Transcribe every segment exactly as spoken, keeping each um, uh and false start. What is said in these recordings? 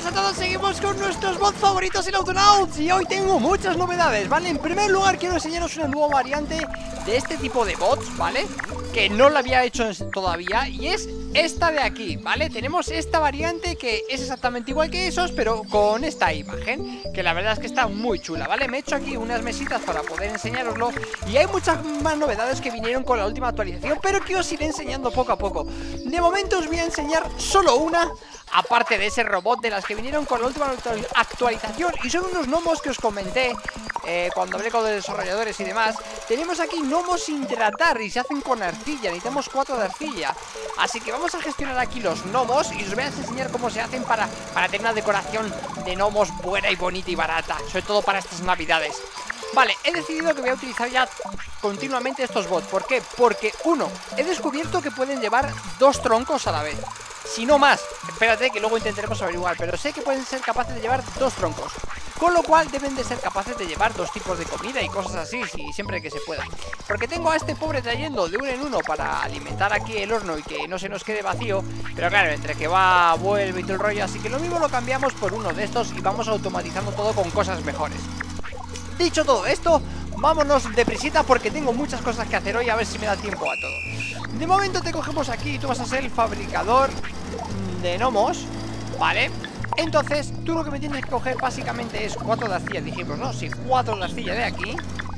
buenas a todos, seguimos con nuestros bots favoritos en Autonauts. Y hoy tengo muchas novedades, ¿vale? En primer lugar quiero enseñaros una nueva variante de este tipo de bots, ¿vale? Que no la había hecho todavía, y es esta de aquí, ¿vale? Tenemos esta variante que es exactamente igual que esos, pero con esta imagen, que la verdad es que está muy chula, ¿vale? Me he hecho aquí unas mesitas para poder enseñaroslo, y hay muchas más novedades que vinieron con la última actualización, pero que os iré enseñando poco a poco. De momento os voy a enseñar solo una, aparte de ese robot de las que vinieron con la última actualización, y son unos gnomos que os comenté eh, cuando hablé con los desarrolladores y demás. Tenemos aquí gnomos sin tratar y se hacen con arcilla, necesitamos cuatro de arcilla, así que vamos a gestionar aquí los gnomos y os voy a enseñar cómo se hacen para, para tener una decoración de gnomos buena y bonita y barata, sobre todo para estas navidades. Vale, he decidido que voy a utilizar ya continuamente estos bots. ¿Por qué? Porque, uno, he descubierto que pueden llevar dos troncos a la vez, si no más. Espérate que luego intentaremos averiguar, pero sé que pueden ser capaces de llevar dos troncos, con lo cual deben de ser capaces de llevar dos tipos de comida y cosas así, si, siempre que se pueda. Porque tengo a este pobre trayendo de uno en uno para alimentar aquí el horno y que no se nos quede vacío. Pero claro, entre que va, vuelve y todo el rollo, así que lo mismo lo cambiamos por uno de estos y vamos automatizando todo con cosas mejores. Dicho todo esto, vámonos deprisita porque tengo muchas cosas que hacer hoy, a ver si me da tiempo a todo. De momento te cogemos aquí, tú vas a ser el fabricador de gnomos, ¿vale? Entonces, tú lo que me tienes que coger básicamente es cuatro de arcilla, dijimos, ¿no? Sí, cuatro de arcilla de aquí,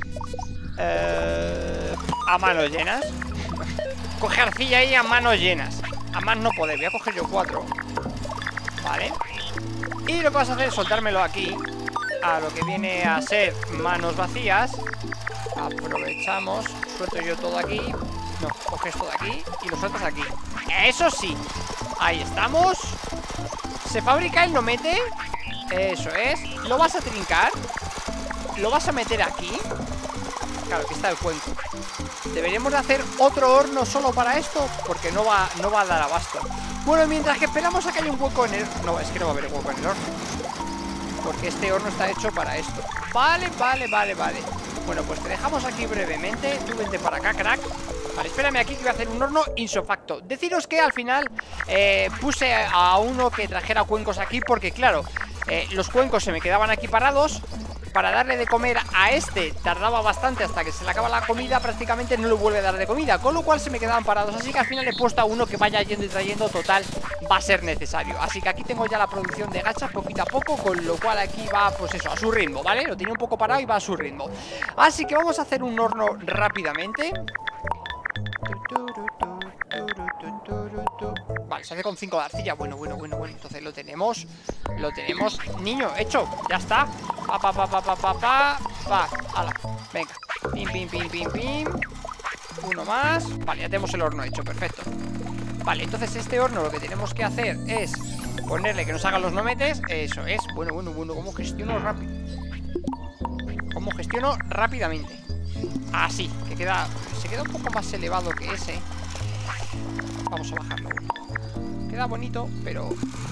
eh, a manos llenas. Coge arcilla ahí a manos llenas. A más no poder, voy a coger yo cuatro, ¿vale? Y lo que vas a hacer es soltármelo aquí, a lo que viene a ser manos vacías. Aprovechamos, suelto yo todo aquí. No, coges todo aquí y lo sueltas aquí. Eso sí, ahí estamos. Se fabrica el gnomete. Eso es. Lo vas a trincar, lo vas a meter aquí. Claro, aquí está el cuenco. Deberíamos de hacer otro horno solo para esto, porque no va, no va a dar abasto. Bueno, mientras que esperamos a que haya un hueco en el... No, es que no va a haber hueco en el horno, porque este horno está hecho para esto. Vale, vale, vale, vale. Bueno, pues te dejamos aquí brevemente. Tú vente para acá, crack. Vale, espérame aquí que voy a hacer un horno insofacto. Deciros que al final eh, puse a uno que trajera cuencos aquí, porque claro, eh, los cuencos se me quedaban aquí parados. Para darle de comer a este tardaba bastante, hasta que se le acaba la comida, prácticamente no le vuelve a dar de comida, con lo cual se me quedaban parados. Así que al final he puesto a uno que vaya yendo y trayendo, total, va a ser necesario. Así que aquí tengo ya la producción de gachas poquito a poco, con lo cual aquí va, pues eso, a su ritmo, ¿vale? Lo tenía un poco parado y va a su ritmo. Así que vamos a hacer un horno rápidamente. Vale, se hace con cinco de arcilla. Bueno, bueno, bueno, bueno. Entonces lo tenemos. Lo tenemos. Niño, hecho. Ya está. Pa, pa, pa, pa, pa, pa, pa. Pa. Ala. Venga. Pim, pim, pim, pim, pim. Uno más. Vale, ya tenemos el horno hecho. Perfecto. Vale, entonces este horno lo que tenemos que hacer es ponerle que nos hagan los gnometes. Eso es. Bueno, bueno, bueno. ¿Cómo gestiono rápido? ¿Cómo gestiono rápidamente? Así, que queda... Se queda un poco más elevado que ese. Vamos a bajarlo. Queda bonito, pero...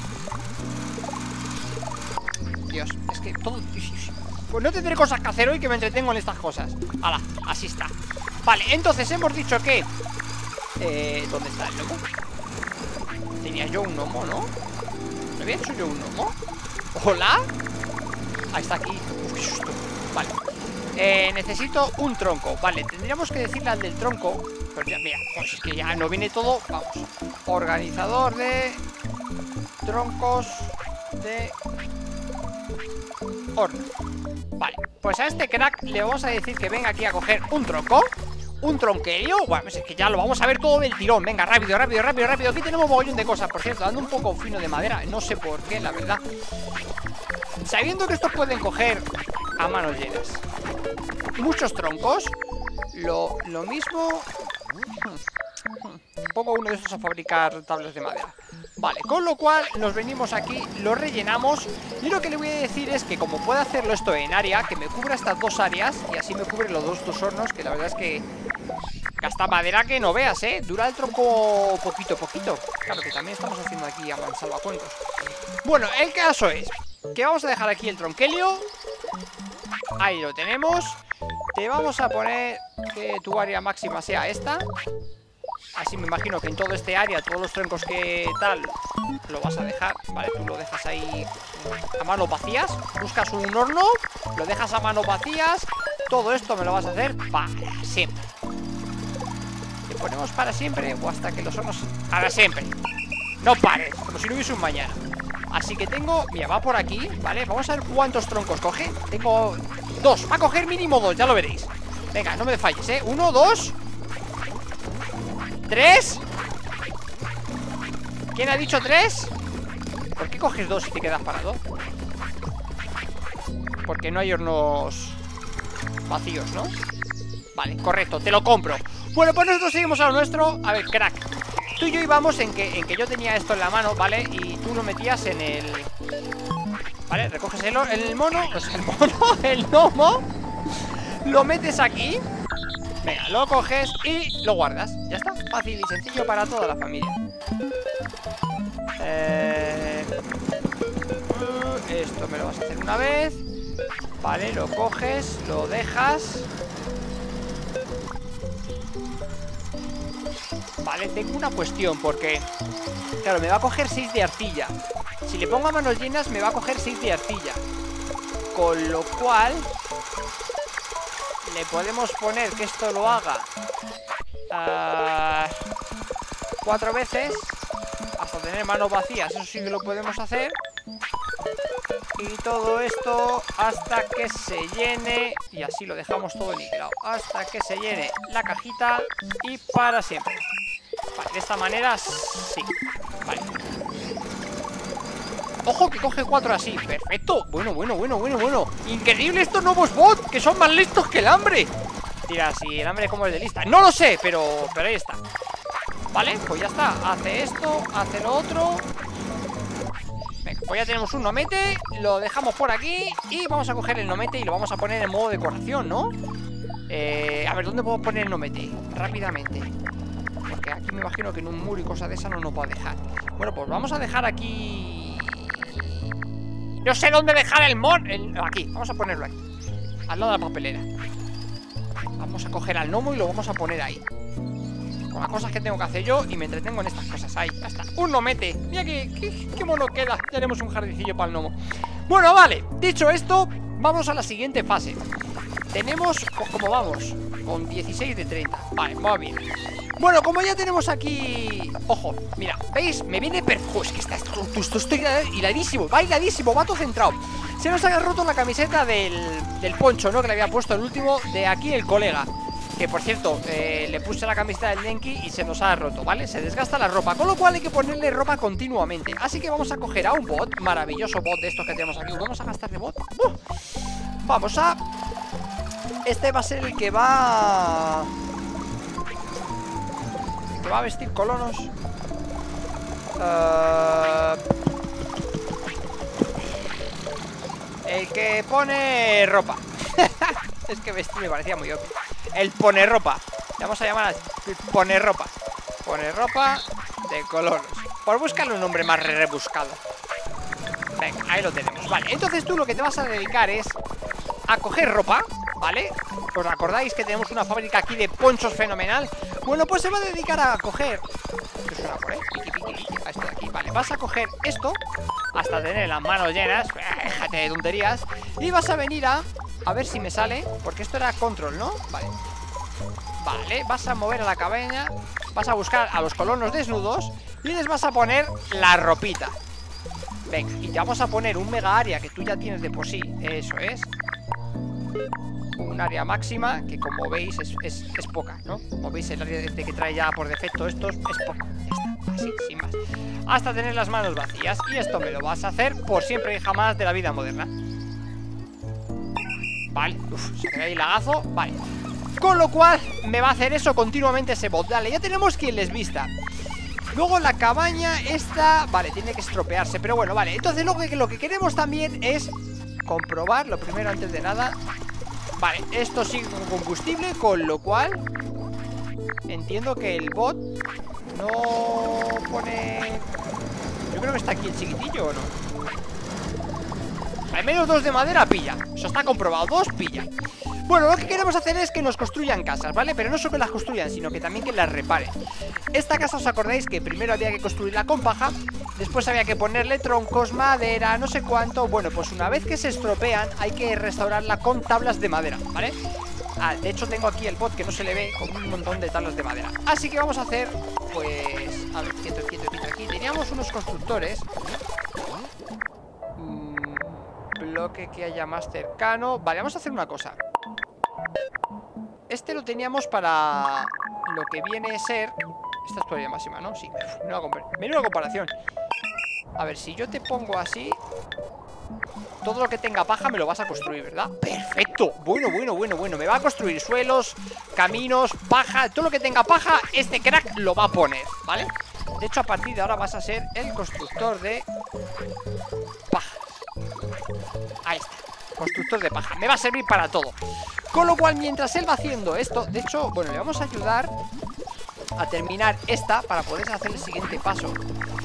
Dios, es que todo... Pues no tendré cosas que hacer hoy, que me entretengo en estas cosas. Hala, así está. Vale, entonces hemos dicho que... Eh, ¿dónde está el gnomo? Tenía yo un gnomo, ¿no? ¿No había hecho yo un gnomo? ¿Hola? Ahí está, aquí. Uf, qué susto. Vale. Eh, necesito un tronco. Vale, tendríamos que decirle al del tronco. Pero ya, mira, pues es que ya no viene todo. Vamos. Organizador de troncos de horno. Vale, pues a este crack le vamos a decir que venga aquí a coger un tronco. Un tronquelio. Bueno, pues es que ya lo vamos a ver todo del tirón. Venga, rápido, rápido, rápido, rápido. Aquí tenemos un mogollón de cosas. Por cierto, dando un poco fino de madera. No sé por qué, la verdad. Sabiendo que estos pueden coger a manos llenas muchos troncos, lo, lo mismo. Pongo uno de estos a fabricar tablas de madera. Vale, con lo cual nos venimos aquí, lo rellenamos. Y lo que le voy a decir es que como puedo hacerlo esto en área, que me cubra estas dos áreas, y así me cubre los dos, dos hornos, que la verdad es que gasta madera que no veas, ¿eh? Dura el tronco poquito, poquito. Claro que también estamos haciendo aquí a mansalvacuentos. Bueno, el caso es que vamos a dejar aquí el tronquelio. Ahí lo tenemos. Te vamos a poner que tu área máxima sea esta. Así me imagino que en todo este área, todos los troncos que tal, lo vas a dejar, ¿vale? Tú lo dejas ahí a manos vacías. Buscas un horno, lo dejas a manos vacías. Todo esto me lo vas a hacer para siempre. Le ponemos para siempre o hasta que los hornos... Para siempre. No pares, como si no hubiese un mañana. Así que tengo... Mira, va por aquí, ¿vale? Vamos a ver cuántos troncos coge. Tengo dos, va a coger mínimo dos, ya lo veréis. Venga, no me falles, ¿eh? Uno, dos, tres. ¿Quién ha dicho tres? ¿Por qué coges dos y te quedas parado? Porque no hay hornos vacíos, ¿no? Vale, correcto, te lo compro. Bueno, pues nosotros seguimos a lo nuestro. A ver, crack, tú y yo íbamos en que, en que yo tenía esto en la mano, ¿vale? Y tú lo metías en el... Vale, recoges el, el mono. No sé, el mono, el gnomo. Lo metes aquí. Venga, lo coges y lo guardas. Ya está, fácil y sencillo para toda la familia. eh... Esto me lo vas a hacer una vez. Vale, lo coges, lo dejas. Vale, tengo una cuestión porque... Claro, me va a coger seis de arcilla. Si le pongo a manos llenas me va a coger seis de arcilla. Con lo cual... Le podemos poner que esto lo haga uh, cuatro veces hasta tener manos vacías. Eso sí que lo podemos hacer. Y todo esto hasta que se llene. Y así lo dejamos todo nivelado. Hasta que se llene la cajita. Y para siempre. Vale, de esta manera sí. Vale. Ojo que coge cuatro así, perfecto. Bueno, bueno, bueno, bueno, bueno. Increíble estos nuevos bots, que son más listos que el hambre. Tira, si el hambre como el de lista. No lo sé, pero, pero ahí está. Vale, pues ya está. Hace esto, hace lo otro. Venga, pues ya tenemos un nomete. Lo dejamos por aquí. Y vamos a coger el nomete y lo vamos a poner en modo decoración, ¿no? Eh, a ver, ¿dónde puedo poner el nomete? Rápidamente. Porque aquí me imagino que en un muro y cosas de esas no nos va a dejar. Bueno, pues vamos a dejar aquí... No sé dónde dejar el mon... El... Aquí, vamos a ponerlo aquí, al lado de la papelera. Vamos a coger al gnomo y lo vamos a poner ahí. Con las cosas que tengo que hacer yo. Y me entretengo en estas cosas, ahí, ya está. Un nomete, mira que, que, que mono queda. Ya haremos un jardincillo para el gnomo. Bueno, vale, dicho esto, vamos a la siguiente fase. Tenemos, pues como vamos, con dieciséis de treinta. Vale, va bien. Bueno, como ya tenemos aquí... Ojo, mira, ¿veis? Me viene perfecto. Es que está, esto, esto estoy hiladísimo, va hiladísimo, va todo centrado. Se nos había roto la camiseta del, del poncho, ¿no? Que le había puesto el último de aquí el colega. Que por cierto, eh, le puse la camiseta del Denki y se nos ha roto, ¿vale? Se desgasta la ropa, con lo cual hay que ponerle ropa continuamente. Así que vamos a coger a un bot, maravilloso bot de estos que tenemos aquí. Vamos a gastar de bot. ¡Uh! Vamos a... Este va a ser el que va... ¿Que va a vestir colonos? Uh... El que pone ropa. Es que vestir me parecía muy obvio. El pone ropa. Le vamos a llamar a pone ropa. Pone ropa de colonos. Por buscarle un nombre más rebuscado. Venga, ahí lo tenemos. Vale, entonces tú lo que te vas a dedicar es a coger ropa, ¿vale? ¿Os acordáis que tenemos una fábrica aquí de ponchos fenomenal? Bueno, pues se va a dedicar a coger... ¿Qué suena por ahí? Piqui, piqui, piqui. A esto de aquí, vale. Vas a coger esto hasta tener las manos llenas. Déjate de tonterías. Y vas a venir a... A ver si me sale, porque esto era control, ¿no? Vale. Vale, vas a mover a la cabaña. Vas a buscar a los colonos desnudos y les vas a poner la ropita. Venga, y te vamos a poner un mega área que tú ya tienes de por sí. Eso es. Un área máxima que, como veis, es, es, es poca, ¿no? Como veis, el área de que trae ya por defecto estos es poca. Ya está, así, sin más. Hasta tener las manos vacías. Y esto me lo vas a hacer por siempre y jamás de la vida moderna. Vale, uff, se queda ahí lagazo. Vale, con lo cual me va a hacer eso continuamente ese bot. Dale, ya tenemos quien les vista. Luego la cabaña esta... Vale, tiene que estropearse, pero bueno, vale. Entonces lo que, lo que queremos también es comprobar, lo primero antes de nada. Vale, esto sigue con combustible, con lo cual entiendo que el bot no pone... Yo creo que está aquí el chiquitillo, ¿o no? Al menos dos de madera pilla. Eso está comprobado, dos pilla. Bueno, lo que queremos hacer es que nos construyan casas, ¿vale? Pero no solo que las construyan, sino que también que las reparen. Esta casa, ¿os acordáis que primero había que construirla con paja? Después había que ponerle troncos, madera, no sé cuánto. Bueno, pues una vez que se estropean hay que restaurarla con tablas de madera, ¿vale? Ah, de hecho tengo aquí el bot que no se le ve con un montón de tablas de madera. Así que vamos a hacer, pues... A ver, quieto, quieto, quieto aquí. Teníamos unos constructores. mm, Bloque que haya más cercano. Vale, vamos a hacer una cosa. Este lo teníamos para lo que viene a ser... Esta es todavía máxima, ¿no? Sí, menuda compar- menuda comparación. A ver, si yo te pongo así, todo lo que tenga paja me lo vas a construir, ¿verdad? ¡Perfecto! Bueno, bueno, bueno, bueno. Me va a construir suelos, caminos, paja. Todo lo que tenga paja, este crack lo va a poner, ¿vale? De hecho, a partir de ahora vas a ser el constructor de paja. Ahí está. Constructor de paja. Me va a servir para todo. Con lo cual, mientras él va haciendo esto, de hecho, bueno, le vamos a ayudar a terminar esta para poder hacer el siguiente paso.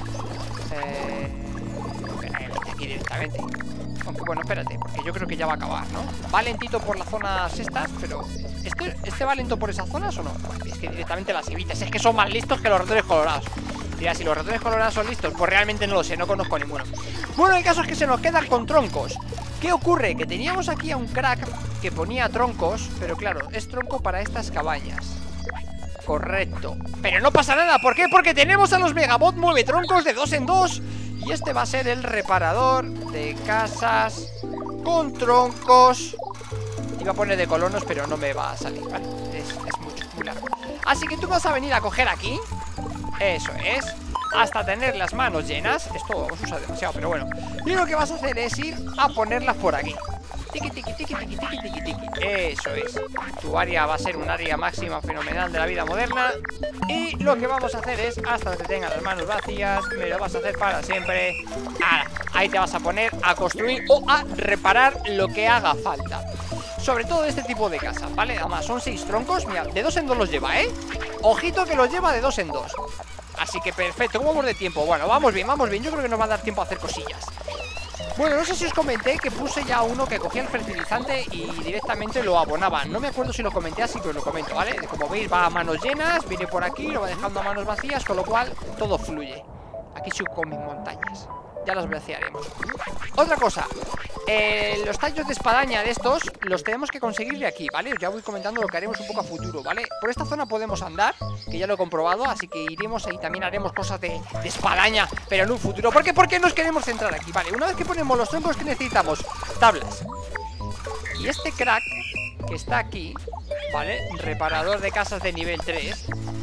Eh... Aquí directamente. Aunque bueno, espérate, porque yo creo que ya va a acabar, ¿no? Va lentito por las zonas estas, pero... ¿Este, este va lento por esas zonas o no? Es que directamente las evitas. Es que son más listos que los ratones colorados. Mira, si los ratones colorados son listos, pues realmente no lo sé, no conozco ninguno. Bueno, el caso es que se nos quedan con troncos. ¿Qué ocurre? Que teníamos aquí a un crack que ponía troncos, pero claro, es tronco para estas cabañas. Correcto. Pero no pasa nada, ¿por qué? Porque tenemos a los Megabot mueve troncos de dos en dos. Y este va a ser el reparador de casas con troncos. Iba a poner de colonos, pero no me va a salir, ¿vale? Es, es mucho, muy largo. Así que tú vas a venir a coger aquí. Eso es. Hasta tener las manos llenas. Esto os usa demasiado, pero bueno. Y lo que vas a hacer es ir a ponerlas por aquí. Tiki, tiki, tiki, tiki, tiki, tiki, tiki. Eso es. Tu área va a ser un área máxima fenomenal de la vida moderna. Y lo que vamos a hacer es, hasta que tengas las manos vacías, me lo vas a hacer para siempre. Ahora, ahí te vas a poner a construir o a reparar lo que haga falta. Sobre todo de este tipo de casas, ¿vale? Además, son seis troncos. Mira, de dos en dos los lleva, ¿eh? Ojito que los lleva de dos en dos. Así que perfecto, ¿cómo vamos de tiempo? Bueno, vamos bien, vamos bien. Yo creo que nos va a dar tiempo a hacer cosillas. Bueno, no sé si os comenté que puse ya uno que cogía el fertilizante y directamente lo abonaba. No me acuerdo si lo comenté, así que os lo comento, ¿vale? Como veis, va a manos llenas, viene por aquí, lo va dejando a manos vacías, con lo cual todo fluye. Aquí subo con mis montañas. Ya las vaciaremos. Otra cosa, eh, los tallos de espadaña de estos los tenemos que conseguir de aquí, ¿vale? Ya voy comentando lo que haremos un poco a futuro, ¿vale? Por esta zona podemos andar, que ya lo he comprobado, así que iremos y también haremos cosas de, de espadaña, pero en un futuro. ¿Por qué? Porque nos queremos centrar aquí, ¿vale? Una vez que ponemos los troncos, que necesitamos tablas. Y este crack que está aquí, ¿vale? Reparador de casas de nivel tres.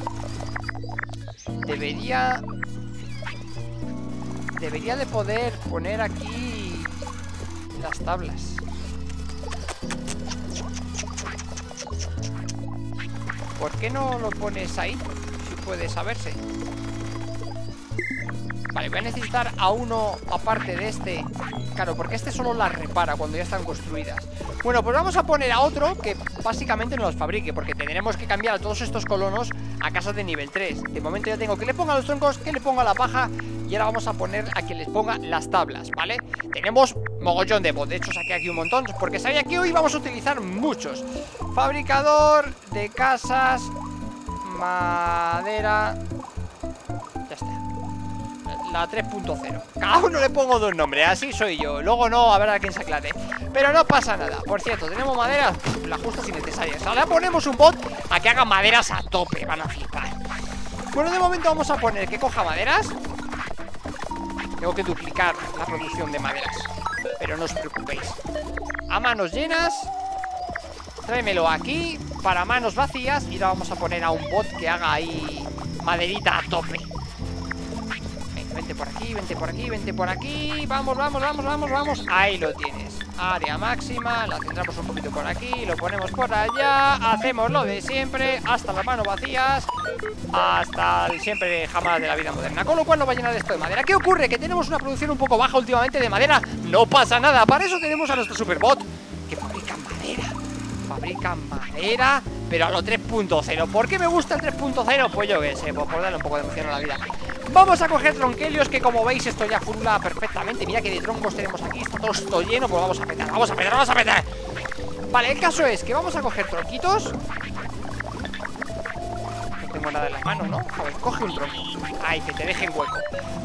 Debería... Debería de poder poner aquí las tablas. ¿Por qué no lo pones ahí? Si puede saberse. Vale, voy a necesitar a uno aparte de este. Claro, porque este solo las repara cuando ya están construidas. Bueno, pues vamos a poner a otro que básicamente nos las fabrique, porque tendremos que cambiar a todos estos colonos a casas de nivel tres. De momento ya tengo que le ponga los troncos, que le ponga la paja. Y ahora vamos a poner a quien les ponga las tablas, ¿vale? Tenemos mogollón de bots. De hecho saqué aquí un montón, porque sabía que hoy vamos a utilizar muchos. Fabricador de casas, madera. Ya está. La tres punto cero. Cada uno le pongo dos nombres, así soy yo. Luego no, a ver a quién se aclare. Pero no pasa nada. Por cierto, tenemos maderas, las justas y necesarias. Ahora ponemos un bot a que haga maderas a tope. Van a flipar. Bueno, de momento vamos a poner que coja maderas. Tengo que duplicar la producción de maderas, pero no os preocupéis. A manos llenas. Tráemelo aquí para manos vacías. Y ahora vamos a poner a un bot que haga ahí maderita a tope. Venga, vente por aquí, vente por aquí, vente por aquí. Vamos, vamos, vamos, vamos, vamos. Ahí lo tienes. Área máxima, la centramos un poquito por aquí, lo ponemos por allá. Hacemos lo de siempre, hasta las manos vacías. Hasta el siempre jamás de la vida moderna. Con lo cual no va a llenar esto de madera. ¿Qué ocurre? Que tenemos una producción un poco baja últimamente de madera. No pasa nada, para eso tenemos a nuestro superbot, que fabrican madera. Fabrican madera, pero a lo tres punto cero. ¿Por qué me gusta el tres punto cero? Pues yo qué sé, pues por darle un poco de emoción a la vida. Vamos a coger tronquelios, que como veis esto ya furula perfectamente. Mira que de troncos tenemos aquí, está todo esto lleno. Pues vamos a petar, vamos a petar, vamos a petar. Vale, el caso es que vamos a coger tronquitos. No tengo nada en la mano, ¿no? A ver, coge un tronco. Ay, que te dejen hueco.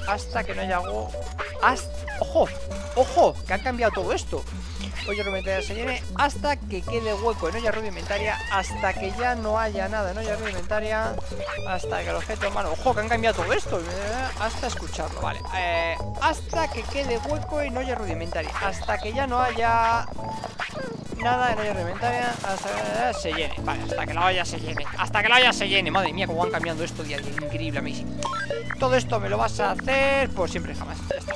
hasta que no haya algo. Hasta... ¡Ojo! ¡Ojo! Que han cambiado todo esto. Olla rudimentaria se llene hasta que quede hueco en olla rudimentaria, hasta que ya no haya nada en olla rudimentaria, hasta que el objeto humano... ¡Ojo! Que han cambiado todo esto. Hasta escucharlo, vale. Eh, hasta que quede hueco en olla rudimentaria, hasta que ya no haya nada en olla rudimentaria, hasta que se llene. Vale, hasta que la olla se llene. Hasta que la olla se llene. Madre mía, cómo van cambiando esto día a día. Increíble, amazing. Todo esto me lo vas a hacer por siempre y jamás. Ya está.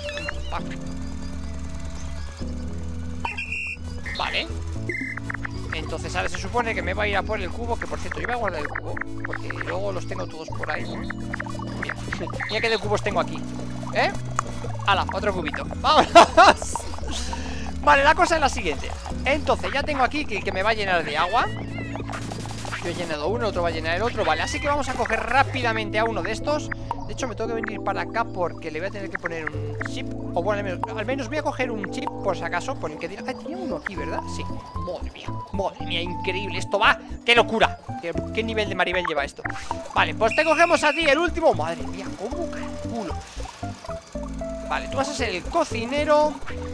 Vale. Entonces ahora se supone que me va a ir a por el cubo. Que por cierto, yo voy a guardar el cubo, porque luego los tengo todos por ahí. Mira, mira qué de cubos tengo aquí. ¿Eh? ¡Hala! Otro cubito. ¡Vámonos! Vale, la cosa es la siguiente. Entonces ya tengo aquí que, que me va a llenar de agua. Yo he llenado uno, otro va a llenar el otro. Vale, así que vamos a coger rápidamente a uno de estos. De hecho me tengo que venir para acá porque le voy a tener que poner un chip. O bueno, al menos, al menos voy a coger un chip por si acaso, por el que diga... Ah, tenía uno aquí, ¿verdad? Sí. Madre mía, madre mía, increíble. Esto va, qué locura. ¿Qué, qué nivel de Maribel lleva esto? Vale, pues te cogemos a ti el último. Madre mía, cómo calculo. Vale, tú vas a ser el cocinero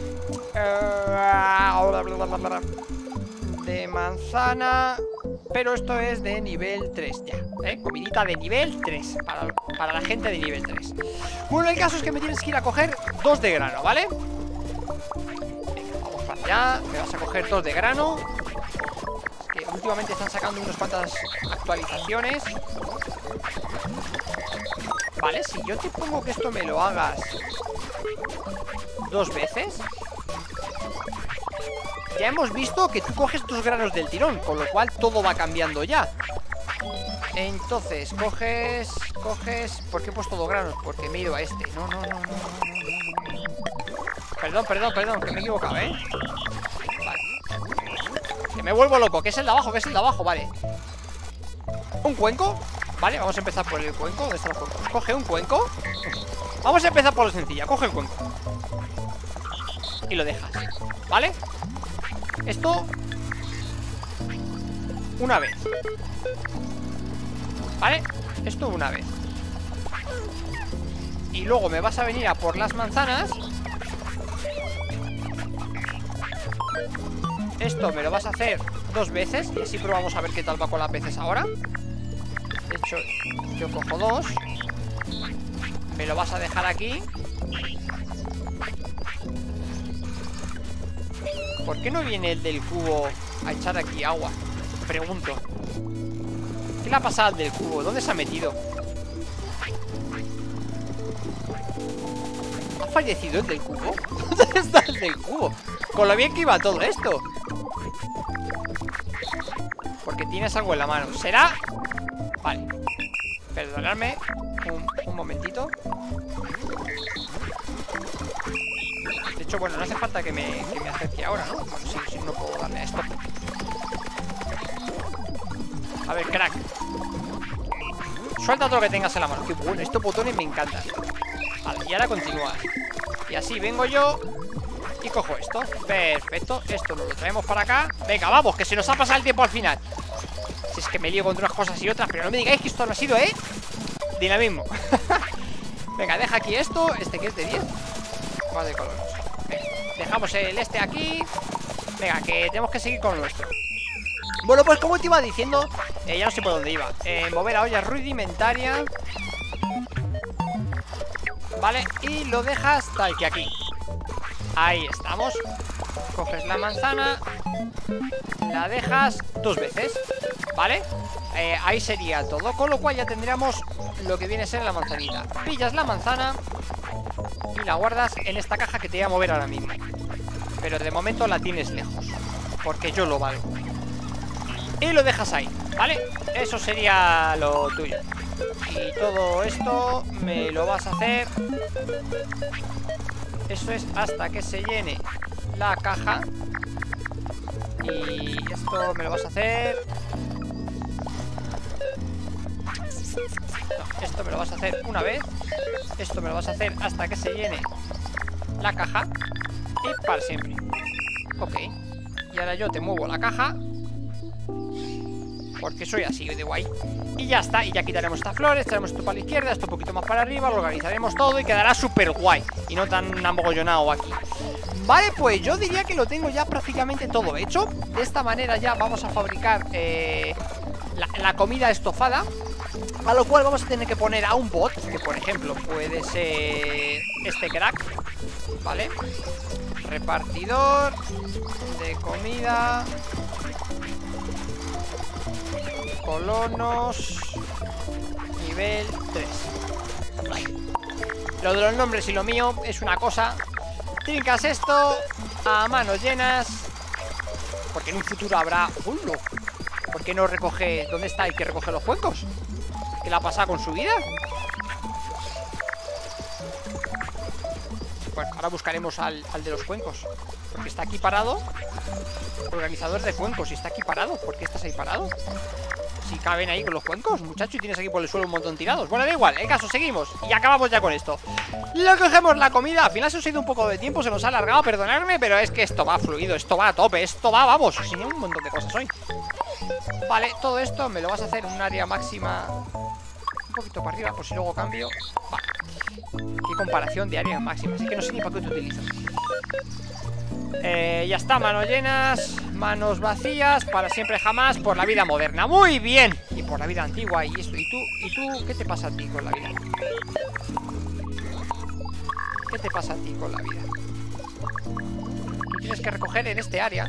de manzana. Pero esto es de nivel tres ya, ¿eh? Comidita de nivel tres para, para la gente de nivel tres. Bueno, el caso es que me tienes que ir a coger dos de grano, ¿vale? Venga, vamos para allá. Me vas a coger dos de grano. Es que últimamente están sacando unas cuantas actualizaciones. Vale, si yo te pongo que esto me lo hagas dos veces, ya hemos visto que tú coges tus granos del tirón, con lo cual todo va cambiando ya. Entonces, coges... Coges... ¿Por qué he puesto dos granos? Porque me he ido a este. No, no, no, no, no, no, no. Perdón, perdón, perdón, que me he equivocado, ¿eh? Vale. Que me vuelvo loco, que es el de abajo, que es el de abajo, vale. ¿Un cuenco? Vale, vamos a empezar por el cuenco. ¿Dónde está el cuenco? Coge un cuenco. Vamos a empezar por lo sencillo. Coge el cuenco y lo dejas, ¿vale? Esto una vez, ¿vale? Esto una vez. Y luego me vas a venir a por las manzanas. Esto me lo vas a hacer dos veces y así probamos a ver qué tal va con las veces ahora. De hecho, yo cojo dos. Me lo vas a dejar aquí. ¿Por qué no viene el del cubo a echar aquí agua? Pregunto. ¿Qué le ha pasado al del cubo? ¿Dónde se ha metido? ¿Ha fallecido el del cubo? ¿Dónde está el del cubo? Con lo bien que iba todo esto. Porque tienes algo en la mano. ¿Será? Vale. Perdonadme un, un momentito. De hecho, bueno, no hace falta que me, que me acerque ahora, ¿no? Bueno, sí, sí, no puedo darle a esto. A ver, crack. Suelta todo lo que tengas en la mano. Qué bueno, estos botones me encantan. Vale, y ahora continúa. Y así vengo yo y cojo esto. Perfecto, esto nos lo traemos para acá. Venga, vamos, que se nos ha pasado el tiempo al final. Si es que me lío con unas cosas y otras, pero no me digáis que esto no ha sido, ¿eh? Dinamismo. Venga, deja aquí esto. Este que es de diez. Va de color. Venga, dejamos el este aquí. Venga, que tenemos que seguir con nuestro. Bueno, pues como te iba diciendo, eh, ya no sé por dónde iba. eh, Mover a olla rudimentaria. Vale, y lo dejas tal que aquí. Ahí estamos. Coges la manzana, la dejas dos veces, ¿vale? Eh, ahí sería todo, con lo cual ya tendríamos lo que viene a ser la manzanita. Pillas la manzana y la guardas en esta caja que te voy a mover ahora mismo. Pero de momento la tienes lejos, porque yo lo valgo. Y lo dejas ahí, ¿vale? Eso sería lo tuyo. Y todo esto me lo vas a hacer. Eso es hasta que se llene la caja. Y esto me lo vas a hacer. No, esto me lo vas a hacer una vez. Esto me lo vas a hacer hasta que se llene la caja. Y para siempre. Ok. Y ahora yo te muevo la caja. porque soy así de guay. Y ya está, y ya quitaremos estas flores, echaremos esto para la izquierda, esto un poquito más para arriba, lo organizaremos todo y quedará súper guay y no tan ambogollonado aquí. Vale, pues yo diría que lo tengo ya prácticamente todo hecho. De esta manera ya vamos a fabricar eh, la, la comida estofada, a lo cual vamos a tener que poner a un bot, que por ejemplo puede ser este crack, ¿vale? Repartidor de comida, colonos, nivel tres. Vale. Lo de los nombres y lo mío es una cosa. Trincas esto a manos llenas, porque en un futuro habrá... ¡Uy, no! ¿Por qué no recoge? ¿Dónde está el que recoge los cuencos? ¿Qué le ha pasado con su vida? Bueno, ahora buscaremos al, al de los cuencos, porque está aquí parado. Organizador de cuencos, y está aquí parado. ¿Por qué estás ahí parado? Si caben ahí con los cuencos, muchacho, y tienes aquí por el suelo un montón tirados. Bueno, da igual, el caso, seguimos. Y acabamos ya con esto. Lo cogemos la comida. Al final se os ha ido un poco de tiempo, se nos ha alargado, perdonadme, pero es que esto va fluido, esto va a tope, esto va, vamos. Sí, un montón de cosas hoy. Vale, todo esto me lo vas a hacer en un área máxima un poquito para arriba, por si luego cambio. Vale. Qué comparación de área máxima, así que no sé ni para qué te utilizo. Eh, ya está, manos llenas, manos vacías, para siempre jamás, por la vida moderna. Muy bien. Y por la vida antigua y esto. ¿Y tú? ¿Y tú? ¿Qué te pasa a ti con la vida? ¿Qué te pasa a ti con la vida? Tú tienes que recoger en este área.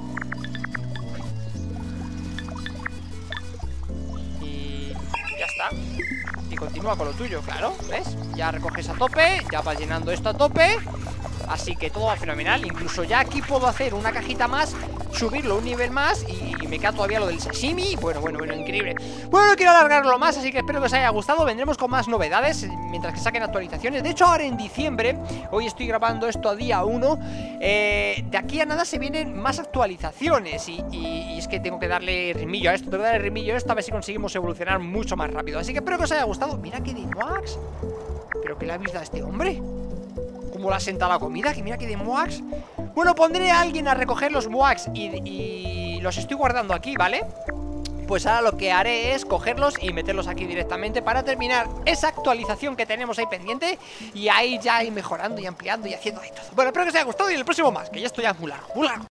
Y ya está. Y continúa con lo tuyo, claro, ¿ves? Ya recoges a tope, ya vas llenando esto a tope. Así que todo va fenomenal. Incluso ya aquí puedo hacer una cajita más, subirlo un nivel más, y me queda todavía lo del sashimi. Bueno, bueno, bueno, increíble. Bueno, no quiero alargarlo más, así que espero que os haya gustado. Vendremos con más novedades mientras que saquen actualizaciones. De hecho, ahora en diciembre, hoy estoy grabando esto a día uno, eh, de aquí a nada se vienen más actualizaciones. Y, y, y es que tengo que darle rimillo a esto, tengo que darle rimillo a esto, a ver si conseguimos evolucionar mucho más rápido. Así que espero que os haya gustado. Mira que de Moax. ¿Pero qué le habéis dado a este hombre? ¿Cómo le ha sentado la comida? Que mira que de Moax. Bueno, pondré a alguien a recoger los Moax y, y los estoy guardando aquí, ¿vale? Pues ahora lo que haré es cogerlos y meterlos aquí directamente para terminar esa actualización que tenemos ahí pendiente. Y ahí ya ir mejorando y ampliando y haciendo ahí todo. Bueno, espero que os haya gustado y en el próximo más, que ya estoy ya muy largo, muy largo.